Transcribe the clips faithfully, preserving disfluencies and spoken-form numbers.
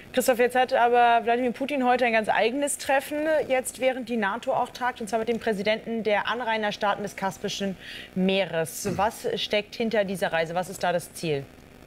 Christoph, jetzt hat aber Wladimir Putin heute ein ganz eigenes Treffen, jetzt während die NATO auch tagt, und zwar mit dem Präsidenten der Anrainerstaaten des Kaspischen Meeres. Was steckt hinter dieser Reise? Was ist da das Ziel?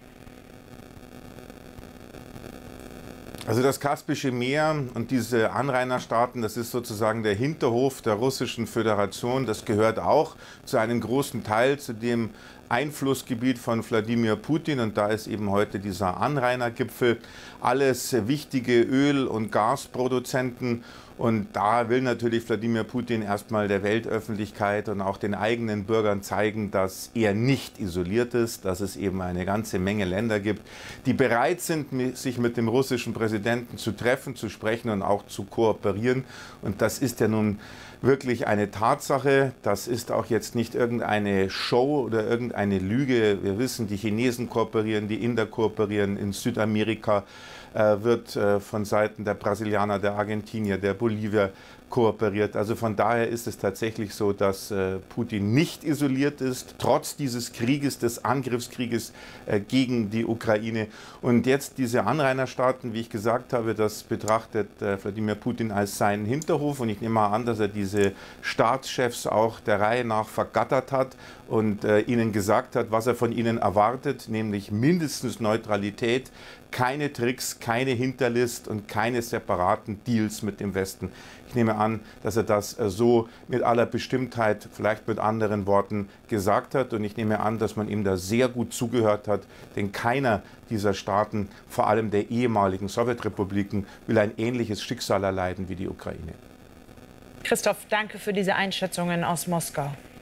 Also das Kaspische Meer und diese Anrainerstaaten, das ist sozusagen der Hinterhof der Russischen Föderation. Das gehört auch zu einem großen Teil zu dem Einflussgebiet von Wladimir Putin. Und da ist eben heute dieser Anrainergipfel. Alles wichtige Öl- und Gasproduzenten. Und da will natürlich Wladimir Putin erstmal der Weltöffentlichkeit und auch den eigenen Bürgern zeigen, dass er nicht isoliert ist, dass es eben eine ganze Menge Länder gibt, die bereit sind, sich mit dem russischen Präsidenten zu treffen, zu sprechen und auch zu kooperieren. Und das ist ja nun wirklich eine Tatsache. Das ist auch jetzt nicht irgendeine Show oder irgendeine Lüge. Wir wissen, die Chinesen kooperieren, die Inder kooperieren. In Südamerika äh, wird äh, von Seiten der Brasilianer, der Argentinier, der Bolivier kooperiert. Also von daher ist es tatsächlich so, dass äh, Putin nicht isoliert ist, trotz dieses Krieges, des Angriffskrieges äh, gegen die Ukraine. Und jetzt diese Anrainerstaaten, wie ich gesagt habe, das betrachtet äh, Wladimir Putin als seinen Hinterhof. Und ich nehme mal an, dass er diese Staatschefs auch der Reihe nach vergattert hat und äh, ihnen gesagt hat, was er von ihnen erwartet, nämlich mindestens Neutralität, keine Tricks, keine Hinterlist und keine separaten Deals mit dem Westen. Ich nehme an, dass er das so mit aller Bestimmtheit, vielleicht mit anderen Worten, gesagt hat. Und ich nehme an, dass man ihm da sehr gut zugehört hat, denn keiner dieser Staaten, vor allem der ehemaligen Sowjetrepubliken, will ein ähnliches Schicksal erleiden wie die Ukraine. Christoph, danke für diese Einschätzungen aus Moskau.